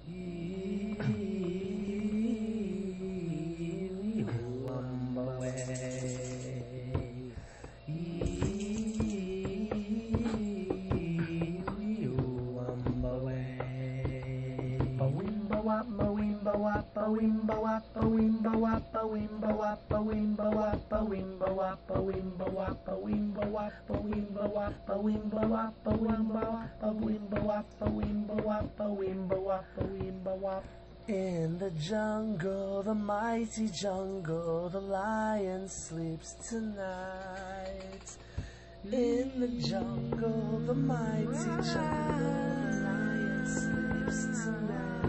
In the jungle, the mighty jungle, the lion sleeps tonight. In the jungle, the mighty jungle, the lion sleeps tonight.